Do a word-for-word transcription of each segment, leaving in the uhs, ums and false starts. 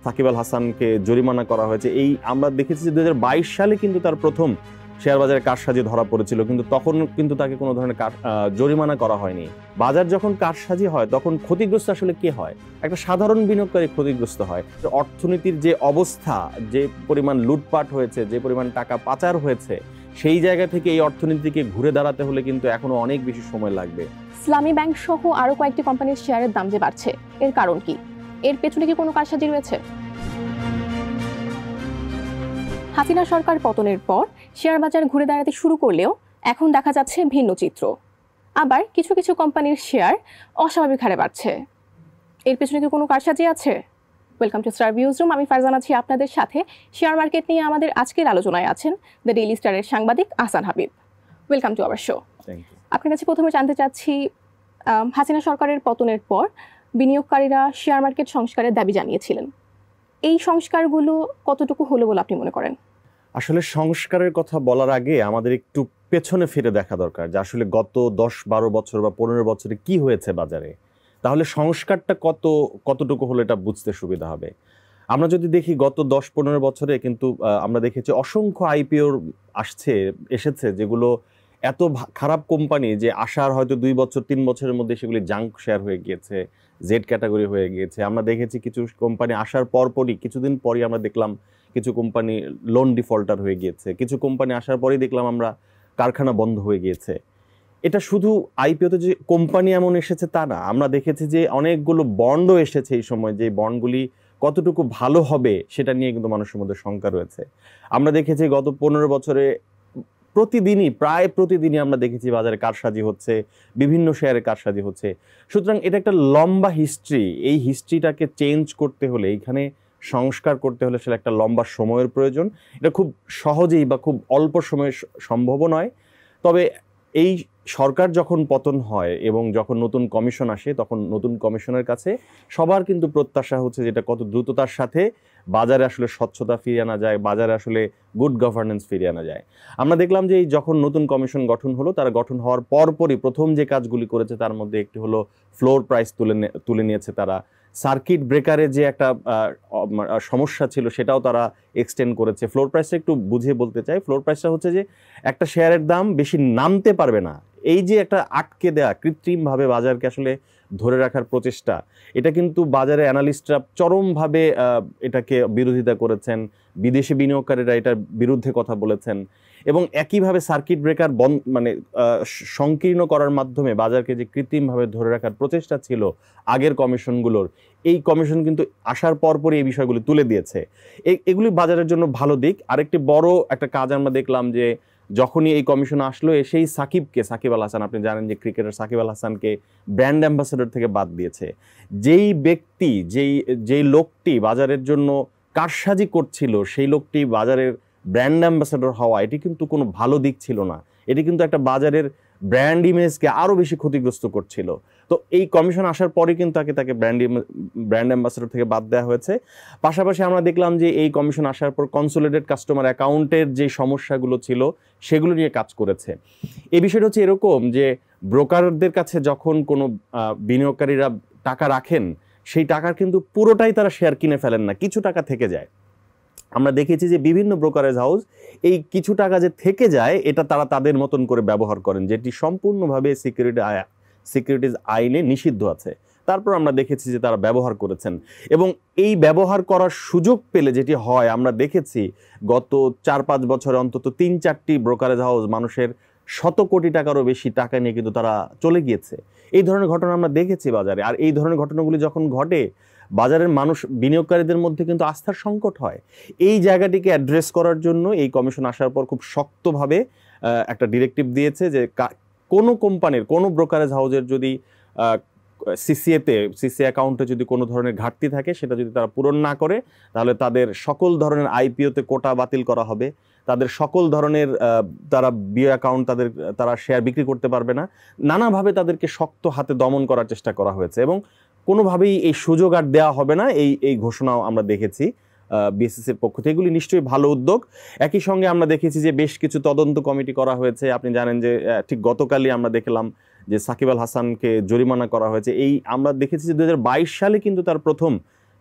সাকিব আল হাসানকে জরিমানা করা হয়েছে, এই আমরা দেখেছি যে দুই হাজার বাইশ সালে কিন্তু তার প্রথম শেয়ার বাজারে কারসাজি ধরা পড়েছিল, কিন্তু তখন কিন্তু তাকে কোনো ধরনের জরিমানা করা হয়নি। বাজার যখন কারসাজি হয় তখন ক্ষতিগ্রস্ত আসলে কে হয়? একটা সাধারণ বিনিয়োগকারী ক্ষতিগ্রস্ত হয়। অর্থনীতির যে অবস্থা, যে পরিমাণ লুটপাট হয়েছে, যে পরিমাণ টাকা পাচার হয়েছে, সেই জায়গা থেকে এই অর্থনীতিকে ঘুরে দাঁড়াতে হলে কিন্তু এখনো অনেক বেশি সময় লাগবে। ইসলামী ব্যাংক সহ আরো কয়েকটি কোম্পানির শেয়ারের দাম যে বাড়ছে, এর কারণ কি? এর পেছনে কি কোনো কারসাজি রয়েছে? হাসিনা সরকার পতনের পর শেয়ার বাজার ঘুরে দাঁড়াতে শুরু করলেও এখন দেখা যাচ্ছে ভিন্ন চিত্র। আবার কিছু কিছু কোম্পানির শেয়ার অস্বাভাবিক হারে বাড়ছে। এর পেছনে কি কোনো কারসাজি আছে? Welcome to star views room. আমি ফারজানা আছি আপনাদের সাথে। শেয়ার মার্কেট নিয়ে আমাদের আজকের আলোচনায় আছেন দ্য ডেইলি স্টারের সাংবাদিক Ahsan Habib. Welcome to our show. আপনার কাছে প্রথমে জানতে চাচ্ছি, হাসিনা সরকারের পতনের পর বিনিয়োগকারীরা শেয়ার মার্কেট সংস্কারের দাবি জানিয়েছিলেন। এই সংস্কারগুলো কতটুকু হলো বলে আপনি মনে করেন? আসলে সংস্কারের কথা বলার আগে আমাদের একটু পেছনে ফিরে দেখা দরকার যে আসলে গত দশ বারো বছর বা পনেরো বছরে কি হয়েছে বাজারে, তাহলে সংস্কারটা কত কতটুকু হলে এটা বুঝতে সুবিধা হবে। আমরা যদি দেখি গত দশ পনেরো বছরে কিন্তু আমরা দেখেছি অসংখ্য আইপিও আসছে এসেছে, যেগুলো এত খারাপ কোম্পানি যে আসার হয়তো দুই বছর তিন বছরের মধ্যে সেগুলি জাঙ্ক শেয়ার হয়ে গিয়েছে, জেড ক্যাটাগরি হয়ে গিয়েছে। আমরা দেখেছি কিছু কোম্পানি আসার পরপরই কিছুদিন পরই আমরা দেখলাম কিছু কোম্পানি লোন ডিফল্টার হয়ে গিয়েছে, কিছু কোম্পানি আসার পরেই দেখলাম আমরা কারখানা বন্ধ হয়ে গিয়েছে। এটা শুধু আইপিওতে যে কোম্পানি এমন এসেছে তা না, আমরা দেখেছি যে অনেকগুলো বন্ডও এসেছে এই সময়, যে বন্ডগুলি কতটুকু ভালো হবে সেটা নিয়ে কিন্তু মানুষের মধ্যে শঙ্কা রয়েছে। আমরা দেখেছি গত পনেরো বছরে প্রতিদিনই প্রায় প্রতিদিনই আমরা দেখেছি বাজারে কারসাজি হচ্ছে, বিভিন্ন শেয়ারে কারসাজি হচ্ছে। সুতরাং এটা একটা লম্বা হিস্ট্রি। এই হিস্ট্রিটাকে চেঞ্জ করতে হলে, এইখানে সংস্কার করতে হলে সেটা একটা লম্বা সময়ের প্রয়োজন। এটা খুব সহজেই বা খুব অল্প সময়ে সম্ভব নয়। তবে এই সরকার যখন পতন হয় এবং যখন নতুন কমিশন আসে, তখন নতুন কমিশনের কাছে সবার কিন্তু প্রত্যাশা হচ্ছে যেটা কত দ্রুততার সাথে বাজারে আসলে স্বচ্ছতা ফিরিয়ে আনা যায়, বাজারে আসলে গুড গভর্নেন্স ফিরিয়ে আনা যায়। আমরা দেখলাম যে এই যখন নতুন কমিশন গঠন হলো, তারা গঠন হওয়ার পরপরই প্রথম যে কাজগুলি করেছে তার মধ্যে একটি হলো ফ্লোর প্রাইস তুলে তুলে নিয়েছে তারা। সার্কিট ব্রেকারে যে একটা সমস্যা ছিল সেটাও তারা এক্সটেন্ড করেছে। ফ্লোর প্রাইসটা একটু বুঝিয়ে বলতে চাই। ফ্লোর প্রাইসটা হচ্ছে যে একটা শেয়ারের দাম বেশি নামতে পারবে না, এই যে একটা আটকে দেয়া কৃত্রিমভাবে বাজারকে আসলে ধরে রাখার প্রচেষ্টা, এটা কিন্তু বাজারে অ্যানালিস্টরা চরমভাবে এটাকে বিরোধিতা করেছেন, বিদেশি বিনিয়োগকারীরা এটার বিরুদ্ধে কথা বলেছেন। এবং একইভাবে সার্কিট ব্রেকার বন্ধ মানে সংকীর্ণ করার মাধ্যমে বাজারকে যে কৃত্রিমভাবে ধরে রাখার প্রচেষ্টা ছিল আগের কমিশনগুলোর, এই কমিশন কিন্তু আসার পরপরই এই বিষয়গুলি তুলে দিয়েছে। এগুলি বাজারের জন্য ভালো দিক। আরেকটি বড় একটা কাজ আমরা দেখলাম যে যখনই এই কমিশন আসলো, সেই সাকিবকে, সাকিব আল হাসান, আপনি জানেন যে ক্রিকেটার সাকিব আল হাসানকে ব্র্যান্ড অ্যাম্বাসেডর থেকে বাদ দিয়েছে। যেই ব্যক্তি, যেই যেই লোকটি বাজারের জন্য কারসাজি করছিল, সেই লোকটি বাজারের ব্র্যান্ড অ্যাম্বাসেডর হওয়া, এটি কিন্তু কোনো ভালো দিক ছিল না। এটি কিন্তু একটা বাজারের ব্র্যান্ড ইমেজকে আরও বেশি ক্ষতিগ্রস্ত করছিল। তো এই কমিশন আসার পরে কিন্তু তাকে তাকে ব্র্যান্ড ব্র্যান্ড অ্যাম্বাসেডর থেকে বাদ দেওয়া হয়েছে। পাশাপাশি আমরা দেখলাম যে এই কমিশন আসার পর কনসোলিডেটেড কাস্টমার অ্যাকাউন্টের যে সমস্যাগুলো ছিল সেগুলো নিয়ে কাজ করেছে। এই বিষয়টা হচ্ছে এরকম যে ব্রোকারদের কাছে যখন কোনো বিনিয়োগকারীরা টাকা রাখেন, সেই টাকার কিন্তু পুরোটাই তারা শেয়ার কিনে ফেলেন না, কিছু টাকা থেকে যায়। আমরা দেখেছি যে বিভিন্ন ব্রোকারেজ হাউস এই কিছু টাকা যে থেকে যায় এটা তারা তাদের মতন করে ব্যবহার করেন, যেটি সম্পূর্ণভাবে সিকিউরিটি সিকিউরিটিজ আইনে নিষিদ্ধ আছে। তারপর আমরা দেখেছি যে তারা ব্যবহার করেছেন, এবং এই ব্যবহার করার সুযোগ পেলে যেটি হয়, আমরা দেখেছি গত চার পাঁচ বছরে অন্তত তিন চারটি ব্রোকারেজ হাউস মানুষের শত কোটি টাকারও বেশি টাকা নিয়ে কিন্তু তারা চলে গিয়েছে। এই ধরনের ঘটনা আমরা দেখেছি বাজারে। আর এই ধরনের ঘটনাগুলি যখন ঘটে, বাজারের মানুষ, বিনিয়োগকারীদের মধ্যে কিন্তু আস্থার সংকট হয়। এই জায়গাটিকে অ্যাড্রেস করার জন্য এই কমিশন আসার পর খুব শক্তভাবে একটা ডিরেক্টিভ দিয়েছে যে কোনো কোম্পানির, কোনো ব্রোকারেজ হাউসের যদি সিসিএতে সিসিএ অ্যাকাউন্টে যদি কোনো ধরনের ঘাটতি থাকে, সেটা যদি তারা পূরণ না করে, তাহলে তাদের সকল ধরনের আইপিওতে কোটা বাতিল করা হবে, তাদের সকল ধরনের তারা বিও অ্যাকাউন্ট তাদের তারা শেয়ার বিক্রি করতে পারবে না। নানাভাবে তাদেরকে শক্ত হাতে দমন করার চেষ্টা করা হয়েছে, এবং কোনোভাবেই এই সুযোগ আর দেওয়া হবে না, এই এই ঘোষণাও আমরা দেখেছি বিএসইসির পক্ষ থেকে। এগুলি নিশ্চয়ই ভালো উদ্যোগ। একই সঙ্গে আমরা দেখেছি যে বেশ কিছু তদন্ত কমিটি করা হয়েছে। আপনি জানেন যে ঠিক গতকালই আমরা দেখলাম যে সাকিব আল হাসানকে জরিমানা করা হয়েছে। এই আমরা দেখেছি যে দু হাজার বাইশ সালে কিন্তু তার প্রথম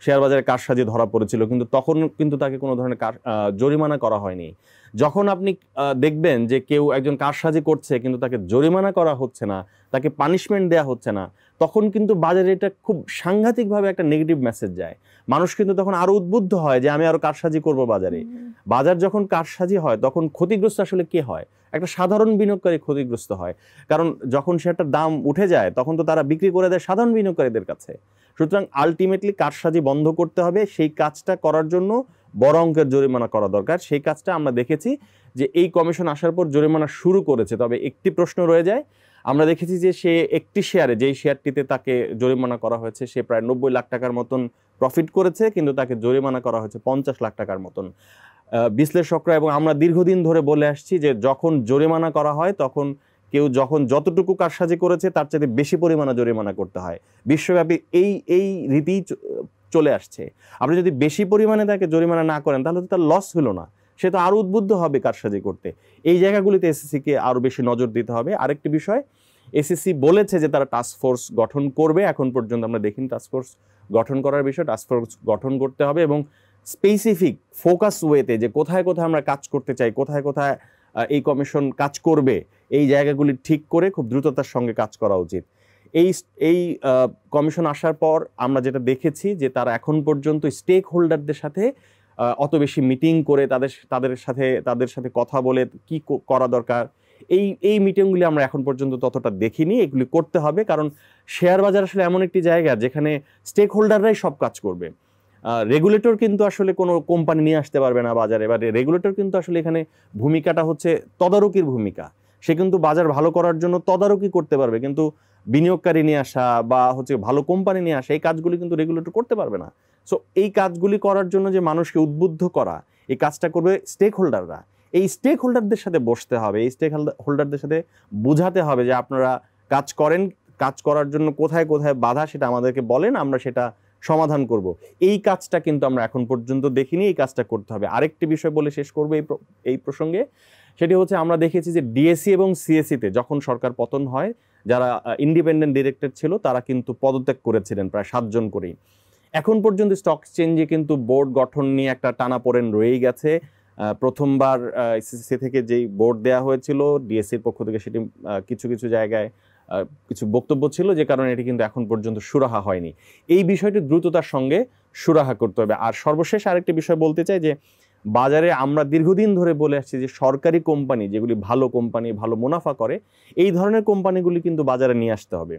শেয়ার বাজারে কারসাজি ধরা পড়েছিল, কিন্তু তখন কিন্তু তাকে কোনো ধরনের কার জরিমানা করা হয়নি। যখন আপনি দেখবেন যে কেউ একজন কারসাজি করছে কিন্তু তাকে জরিমানা করা হচ্ছে না, তাকে পানিশমেন্ট দেওয়া হচ্ছে না, তখন কিন্তু বাজারে এটা খুব সাংঘাতিকভাবে একটা নেগেটিভ মেসেজ যায়। মানুষ কিন্তু তখন আরো উদ্বুদ্ধ হয় যে আমি আরো কারসাজি করব বাজারে। বাজার যখন কারসাজি হয় তখন ক্ষতিগ্রস্ত আসলে কে হয়? একটা সাধারণ বিনিয়োগকারী ক্ষতিগ্রস্ত হয়, কারণ যখন সেটার দাম উঠে যায় তখন তো তারা বিক্রি করে দেয় সাধারণ বিনিয়োগকারীদের কাছে। সুতরাং আলটিমেটলি কারসাজি বন্ধ করতে হবে। সেই কাজটা করার জন্য বড় অঙ্কের জরিমানা করা দরকার। সেই কাজটা আমরা দেখেছি যে এই কমিশন আসার পর জরিমানা শুরু করেছে। তবে একটি প্রশ্ন রয়ে যায়, আমরা দেখেছি যে সে একটি শেয়ারে, যেই শেয়ারটিতে তাকে জরিমানা করা হয়েছে, সে প্রায় নব্বই লাখ টাকার মতন প্রফিট করেছে, কিন্তু তাকে জরিমানা করা হয়েছে পঞ্চাশ লাখ টাকার মতন। বিশ্লেষকরা এবং আমরা দীর্ঘদিন ধরে বলে আসছি যে যখন জরিমানা করা হয় তখন কেউ যখন যতটুকু কারসাজি করেছে তার চাইতে বেশি পরিমাণে জরিমানা করতে হয়। বিশ্বব্যাপী এই এই রীতি চলে আসছে। আপনি যদি বেশি পরিমাণে তাকে জরিমানা না করেন তাহলে তো তার লস হলো না, সে তো আরো উদ্বুদ্ধ হবে কারসাজি করতে। এই জায়গাগুলিতে এসএসসিকে আরো বেশি নজর দিতে হবে। আরেকটি বিষয়, এসএসসি বলেছে যে তারা টাস্ক ফোর্স গঠন করবে। এখন পর্যন্ত আমরা দেখিনি টাস্ক ফোর্স গঠন করার বিষয়। টাস্ক ফোর্স গঠন করতে হবে এবং স্পেসিফিক ফোকাস ওয়েতে যে কোথায় কোথায় আমরা কাজ করতে চাই, কোথায় কোথায় এই কমিশন কাজ করবে, এই জায়গাগুলি ঠিক করে খুব দ্রুততার সঙ্গে কাজ করা উচিত। এই এই কমিশন আসার পর আমরা যেটা দেখেছি যে তারা এখন পর্যন্ত স্টেক হোল্ডারদের সাথে অত বেশি মিটিং করে তাদের তাদের সাথে তাদের সাথে কথা বলে কি করা দরকার, এই এই মিটিংগুলি আমরা এখন পর্যন্ত ততটা দেখিনি। এগুলি করতে হবে, কারণ শেয়ার বাজার আসলে এমন একটি জায়গা যেখানে স্টেক হোল্ডাররাই সব কাজ করবে। রেগুলেটর কিন্তু আসলে কোনো কোম্পানি নিয়ে আসতে পারবে না বাজারে। এবার রেগুলেটর কিন্তু আসলে এখানে ভূমিকাটা হচ্ছে তদারকির ভূমিকা। সে কিন্তু বাজার ভালো করার জন্য তদারকি করতে পারবে, কিন্তু বিনিয়োগকারী নিয়ে আসা বা হচ্ছে ভালো কোম্পানি নিয়ে আসা এই কাজগুলি কিন্তু রেগুলেটর করতে পারবে না। সো এই কাজগুলি করার জন্য যে মানুষকে উদ্বুদ্ধ করা, এই কাজটা করবে স্টেক হোল্ডাররা। এই স্টেক হোল্ডারদের সাথে বসতে হবে, এই স্টেক হোল্ডারদের সাথে বোঝাতে হবে যে আপনারা কাজ করেন, কাজ করার জন্য কোথায় কোথায় বাধা সেটা আমাদেরকে বলেন, আমরা সেটা সমাধান করব। এই কাজটা কিন্তু আমরা এখন পর্যন্ত দেখিনি, এই কাজটা করতে হবে। আরেকটি বিষয় বলে শেষ করবো এই এই প্রসঙ্গে, সেটি হচ্ছে আমরা দেখেছি যে ডিএসসি এবং সিএসসিতে যখন সরকার পতন হয়, যারা ইন্ডিপেন্ডেন্ট ডিরেক্টর ছিল তারা কিন্তু পদত্যাগ করেছিলেন প্রায় সাতজন করেই। এখন পর্যন্ত স্টক এক্সচেঞ্জে কিন্তু বোর্ড গঠন নিয়ে একটা টানাপোড়েন রয়েই গেছে। প্রথমবার এসএসসি থেকে যেই বোর্ড দেওয়া হয়েছিল ডিএসসির পক্ষ থেকে, সেটি কিছু কিছু জায়গায় কিছু বক্তব্য ছিল যে কারণে এটি কিন্তু এখন পর্যন্ত সুরাহা হয়নি। এই বিষয়টি দ্রুততার সঙ্গে সুরাহা করতে হবে। আর সর্বশেষ আরেকটি বিষয় বলতে চাই যে বাজারে আমরা দীর্ঘদিন ধরে বলে আসছি যে সরকারি কোম্পানি যেগুলি ভালো কোম্পানি, ভালো মুনাফা করে, এই ধরনের কোম্পানিগুলি কিন্তু বাজারে নিয়ে আসতে হবে।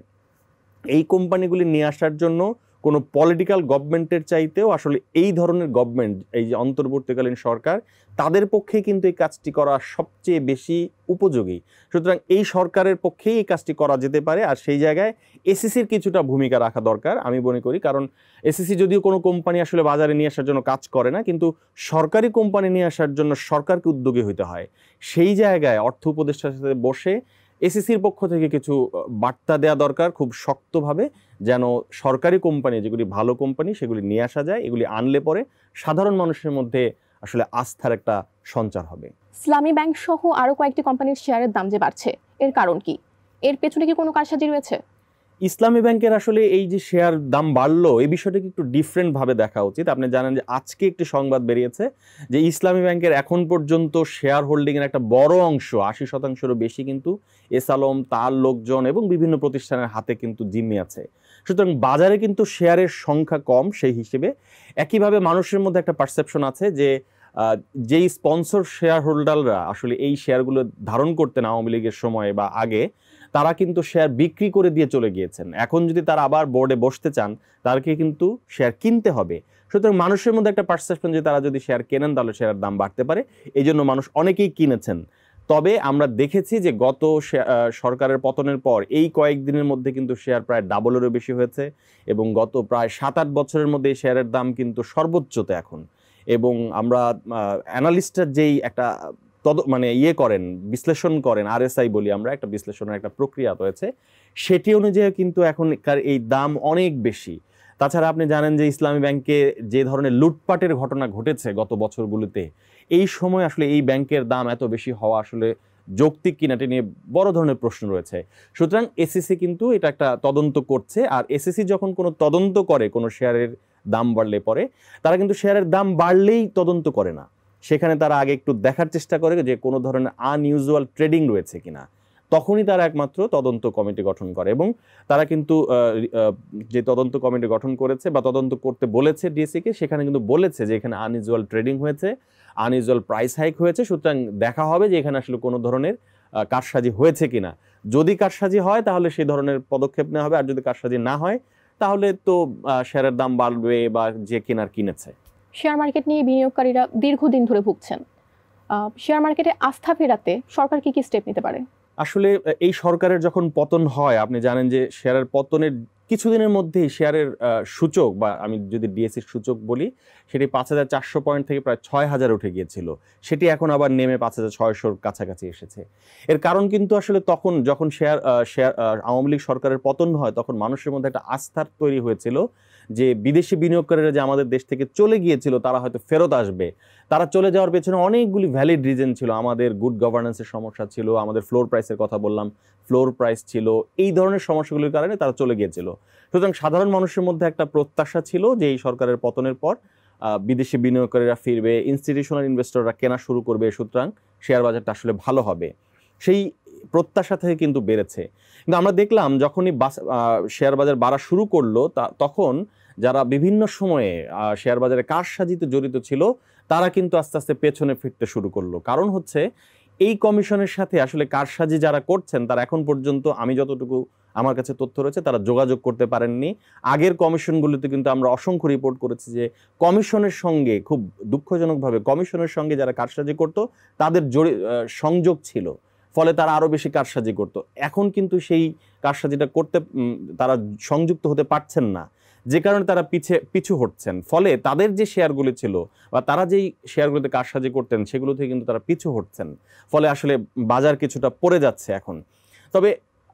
এই কোম্পানিগুলি নিয়ে আসার জন্য কোনো পলিটিক্যাল গভর্নমেন্টের চাইতেও আসলে এই ধরনের গভর্নমেন্ট, এই যে অন্তর্বর্তীকালীন সরকার, তাদের পক্ষে কিন্তু এই কাজটি করা সবচেয়ে বেশি উপযোগী। সুতরাং এই সরকারের পক্ষেই এই কাজটি করা যেতে পারে। আর সেই জায়গায় এসএসসির কিছুটা ভূমিকা রাখা দরকার আমি মনে করি, কারণ এসএসসি যদিও কোনো কোম্পানি আসলে বাজারে নিয়ে আসার জন্য কাজ করে না, কিন্তু সরকারি কোম্পানি নিয়ে আসার জন্য সরকারকে উদ্যোগী হতে হয়। সেই জায়গায় অর্থ উপদেষ্টার সাথে বসে এসএসসির পক্ষ থেকে কিছু বার্তা দেওয়া দরকার খুব শক্তভাবে, যেন সরকারি কোম্পানি যেগুলি ভালো কোম্পানি সেগুলি নিয়ে আসা যায়। এগুলি আনলে পরে সাধারণ মানুষের মধ্যে আসলে আস্থার একটা সঞ্চার হবে। ইসলামী ব্যাংক সহ আরো কয়েকটি কোম্পানির শেয়ারের দাম যে বাড়ছে, এর কারণ কি? এর পেছনে কি কোনো কারসাজি রয়েছে? ইসলামী ব্যাংকের আসলে এই যে শেয়ার দাম বাড়লো, এই বিষয়টাকে একটু ডিফারেন্ট ভাবে দেখা উচিত। আপনি জানেন যে আজকে একটি সংবাদ বেরিয়েছে যে ইসলামী ব্যাংকের এখন পর্যন্ত শেয়ার হোল্ডিং এর একটা বড় অংশ, আশি শতাংশেরও বেশি কিন্তু এস আলম, তার লোকজন এবং বিভিন্ন প্রতিষ্ঠানের হাতে কিন্তু জিম্মি আছে। সুতরাং বাজারে কিন্তু শেয়ারের সংখ্যা কম সেই হিসেবে। একইভাবে মানুষের মধ্যে একটা পারসেপশন আছে যে যেই স্পন্সর শেয়ার হোল্ডাররা আসলে এই শেয়ারগুলো ধারণ করতেন আওয়ামী লীগের সময় বা আগে, তারা কিন্তু শেয়ার বিক্রি করে দিয়ে চলে গিয়েছেন। এখন যদি তারা আবার বোর্ডে বসতে চান তাদেরকে কিন্তু শেয়ার কিনতে হবে। সুতরাং মানুষের মধ্যে একটা পারসেপশন যে তারা যদি শেয়ার কেনেন তাহলে শেয়ারের দাম বাড়তে পারে, এই জন্য মানুষ অনেকেই কিনেছেন। তবে আমরা দেখেছি যে গত সরকারের পতনের পর এই কয়েকদিনের মধ্যে কিন্তু শেয়ার প্রায় ডাবলেরও বেশি হয়েছে এবং গত প্রায় সাত আট বছরের মধ্যে এই শেয়ারের দাম কিন্তু সর্বোচ্চতে এখন। এবং আমরা অ্যানালিস্টরা যেই একটা তদ মানে ইয়ে করেন, বিশ্লেষণ করেন, আরএসআই বলি আমরা, একটা বিশ্লেষণের একটা প্রক্রিয়া রয়েছে, সেটি অনুযায়ী কিন্তু এখনকার এই দাম অনেক বেশি। তাছাড়া আপনি জানেন যে ইসলামী ব্যাংকে যে ধরনের লুটপাটের ঘটনা ঘটেছে গত বছরগুলোতে, এই সময় আসলে এই ব্যাংকের দাম এত বেশি হওয়া আসলে যৌক্তিক কিনা এটি নিয়ে বড় ধরনের প্রশ্ন রয়েছে। সুতরাং এসএসসি কিন্তু এটা একটা তদন্ত করছে, আর এসএসসি যখন কোনো তদন্ত করে কোনো শেয়ারের দাম বাড়লে পরে তারা কিন্তু শেয়ারের দাম বাড়লেই তদন্ত করে না, সেখানে তারা আগে একটু দেখার চেষ্টা করে যে কোনো ধরনের আনইউজুয়াল ট্রেডিং রয়েছে কিনা, তখনই তারা একমাত্র তদন্ত কমিটি গঠন করে। এবং তারা কিন্তু যে তদন্ত কমিটি গঠন করেছে বা তদন্ত করতে বলেছে ডিএসইকে, সেখানে কিন্তু বলেছে যে এখানে আনইউজুয়াল ট্রেডিং হয়েছে, আনইউজুয়াল প্রাইস হাইক হয়েছে, সুতরাং দেখা হবে যে এখানে আসলে কোনো ধরনের কারসাজি হয়েছে কিনা। যদি কারসাজি হয় তাহলে সেই ধরনের পদক্ষেপ নেওয়া হবে, আর যদি কারসাজি না হয় তাহলে তো শেয়ারের দাম বাড়বে বা যে কেনার কিনেছে। শেয়ার মার্কেট নিয়ে বিনিয়োগকারীরা দীর্ঘদিন ধরে ভুগছেন, শেয়ার মার্কেটে আস্থা ফেরাতে সরকার কি কি স্টেপ নিতে পারে? আসলে এই সরকারের যখন পতন হয়, আপনি জানেন যে শেয়ারের পতনের কিছুদিনের মধ্যেই শেয়ারের সূচক, বা আমি যদি ডিএসইর সূচক বলি, সেটি পাঁচ হাজার চারশো পয়েন্ট থেকে প্রায় ছয় হাজার উঠে গিয়েছিল, সেটি এখন আবার নেমে পাঁচ হাজার ছয়শোর কাছাকাছি এসেছে। এর কারণ কিন্তু আসলে তখন যখন শেয়ার শেয়ার আওয়ামী লীগ সরকারের পতন হয়, তখন মানুষের মধ্যে একটা আস্থার তৈরি হয়েছিল যে বিদেশি বিনিয়োগকারীরা যে আমাদের দেশ থেকে চলে গিয়েছিল তারা হয়তো ফেরত আসবে। তারা চলে যাওয়ার পেছনে অনেকগুলি ভ্যালিড রিজন ছিল। আমাদের গুড গভর্নেন্সের সমস্যা ছিল, আমাদের ফ্লোর প্রাইসের কথা বললাম, ফ্লোর প্রাইস ছিল, এই ধরনের সমস্যাগুলির কারণে তারা চলে গিয়েছিল। সুতরাং সাধারণ মানুষের মধ্যে একটা প্রত্যাশা ছিল যে এই সরকারের পতনের পর বিদেশি বিনিয়োগকারীরা ফিরবে, ইনস্টিটিউশনাল ইনভেস্টররা কেনা শুরু করবে, সুতরাং শেয়ার বাজারটা আসলে ভালো হবে, সেই প্রত্যাশা থেকে কিন্তু বেড়েছে। কিন্তু আমরা দেখলাম যখনই শেয়ার বাজার বাড়া শুরু করলো, তখন যারা বিভিন্ন সময়ে শেয়ার বাজারে কারসাজিতে জড়িত ছিল তারা কিন্তু আস্তে আস্তে পেছনে ফিরতে শুরু করলো। কারণ হচ্ছে এই কমিশনের সাথে আসলে কারসাজি যারা করছেন তারা এখন পর্যন্ত, আমি যতটুকু আমার কাছে তথ্য রয়েছে, তারা যোগাযোগ করতে পারেননি। আগের কমিশনগুলিতে কিন্তু আমরা অসংখ্য রিপোর্ট করেছি যে কমিশনের সঙ্গে, খুব দুঃখজনকভাবে কমিশনের সঙ্গে যারা কারসাজি করতো তাদের জড়ি সংযোগ ছিল, ফলে তারা আরও বেশি কারসাজি করতো। এখন কিন্তু সেই কারসাজিটা করতে তারা সংযুক্ত হতে পারছেন না, যে কারণে তারা পিছে পিছু হটছেন। ফলে তাদের যে শেয়ারগুলি ছিল বা তারা যেই শেয়ারগুলোতে কারসাজি করতেন সেগুলো থেকে কিন্তু তারা পিছু হটছেন, ফলে আসলে বাজার কিছুটা পড়ে যাচ্ছে এখন। তবে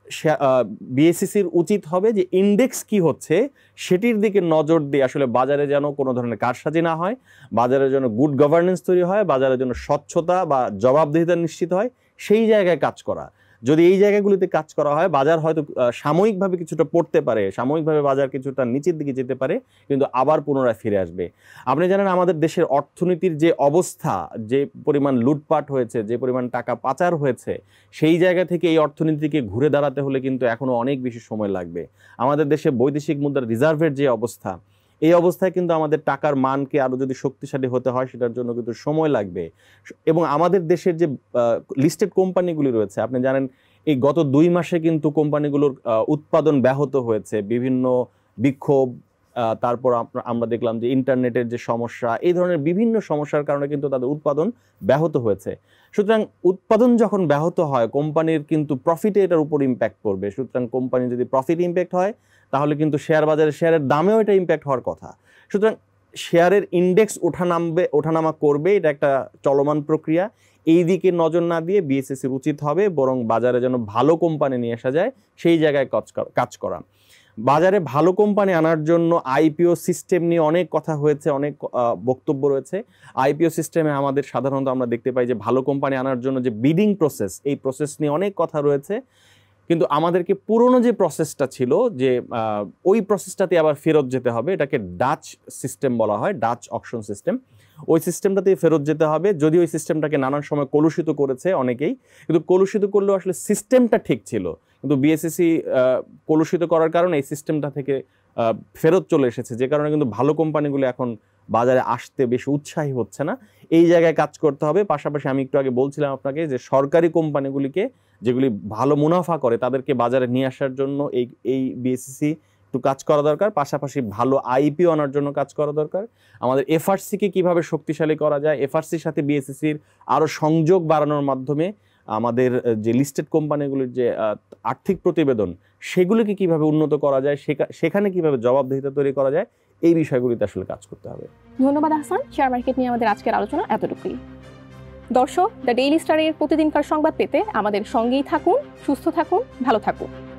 বিএসইসির উচিত হবে যে ইন্ডেক্স কি হচ্ছে সেটির দিকে নজর দিয়ে আসলে বাজারে যেন কোনো ধরনের কারসাজি না হয়, বাজারে যেন গুড গভর্নেন্স তৈরি হয়, বাজারে যেন স্বচ্ছতা বা জবাবদিহিতা নিশ্চিত হয়, সেই জায়গায় কাজ করা। যদি এই জায়গাগুলিতে কাজ করা হয়, বাজার হয়তো সাময়িকভাবে কিছুটা পড়তে পারে, সাময়িকভাবে বাজার কিছুটা নিচের দিকে যেতে পারে, কিন্তু আবার পুনরায় ফিরে আসবে। আপনি জানেন আমাদের দেশের অর্থনীতির যে অবস্থা, যে পরিমাণ লুটপাট হয়েছে, যে পরিমাণ টাকা পাচার হয়েছে, সেই জায়গা থেকে এই অর্থনীতিকে ঘুরে দাঁড়াতে হলে কিন্তু এখনো অনেক বেশি সময় লাগবে। আমাদের দেশে বৈদেশিক মুদ্রার রিজার্ভের যে অবস্থা, এই অবস্থায় কিন্তু আমাদের টাকার মানকে আরও যদি শক্তিশালী হতে হয় সেটার জন্য কিন্তু সময় লাগবে। এবং আমাদের দেশের যে লিস্টেড কোম্পানিগুলি রয়েছে, আপনি জানেন এই গত দুই মাসে কিন্তু কোম্পানিগুলোর উৎপাদন ব্যাহত হয়েছে, বিভিন্ন বিক্ষোভ, তারপর আমরা দেখলাম যে ইন্টারনেটের যে সমস্যা, এই ধরনের বিভিন্ন সমস্যার কারণে কিন্তু তাদের উৎপাদন ব্যাহত হয়েছে। সুতরাং উৎপাদন যখন ব্যাহত হয়, কোম্পানির কিন্তু প্রফিটে এটার উপর ইম্প্যাক্ট পড়বে। সুতরাং কোম্পানি যদি প্রফিট ইম্প্যাক্ট হয় তাহলে কিন্তু শেয়ার বাজারে শেয়ারের দামেও এটা ইম্প্যাক্ট হওয়ার কথা। সুতরাং শেয়ারের ইন্ডেক্স ওঠা নামবে, ওঠানামা করবে, এটা একটা চলমান প্রক্রিয়া। এই দিকে নজর না দিয়ে বিএসইসির উচিত হবে বরং বাজারে যেন ভালো কোম্পানি নিয়ে আসা যায় সেই জায়গায় কাজ করা। বাজারে ভালো কোম্পানি আনার জন্য আইপিও সিস্টেম নিয়ে অনেক কথা হয়েছে, অনেক বক্তব্য রয়েছে। আইপিও সিস্টেমে আমাদের সাধারণত আমরা দেখতে পাই যে ভালো কোম্পানি আনার জন্য যে বিডিং প্রসেস, এই প্রসেস নিয়ে অনেক কথা রয়েছে, কিন্তু আমাদেরকে পুরনো যে প্রসেসটা ছিল, যে ওই প্রসেসটাতে আবার ফেরত যেতে হবে। এটাকে ডাচ সিস্টেম বলা হয়, ডাচ অকশন সিস্টেম। ওই সিস্টেমটাতে ফেরত যেতে হবে। যদি ওই সিস্টেমটাকে নানান সময় কলুষিত করেছে অনেকেই, কিন্তু কলুষিত করলেও আসলে সিস্টেমটা ঠিক ছিল, কিন্তু বিএসইসি কলুষিত করার কারণে এই সিস্টেমটা থেকে ফেরত চলে এসেছে, যে কারণে কিন্তু ভালো কোম্পানিগুলো এখন বাজারে আসতে বেশি উৎসাহী হচ্ছে না। এই জায়গায় কাজ করতে হবে। পাশাপাশি আমি একটু আগে বলছিলাম আপনাকে যে সরকারি কোম্পানিগুলিকে, যেগুলি ভালো মুনাফা করে, তাদেরকে বাজারে নিয়ে আসার জন্য এই এই বিএসইসি একটু কাজ করা দরকার। পাশাপাশি ভালো আইপিও আনার জন্য কাজ করা দরকার। আমাদের এফআরসিকে কিভাবে শক্তিশালী করা যায়, এফআরসির সাথে বিএসইসির আরও সংযোগ বাড়ানোর মাধ্যমে আমাদের যে লিস্টেড কোম্পানিগুলির যে আর্থিক প্রতিবেদন, সেগুলিকে কিভাবে উন্নত করা যায়, সেখানে কিভাবে জবাবদিহিতা তৈরি করা যায়, এই বিষয়গুলিতে আসলে কাজ করতে হবে। ধন্যবাদ আহসান। শেয়ার মার্কেট নিয়ে আমাদের আজকের আলোচনা এতটুকুই। দর্শক, দ্য ডেইলি স্টারের প্রতিদিনকার সংবাদ পেতে আমাদের সঙ্গেই থাকুন, সুস্থ থাকুন, ভালো থাকুন।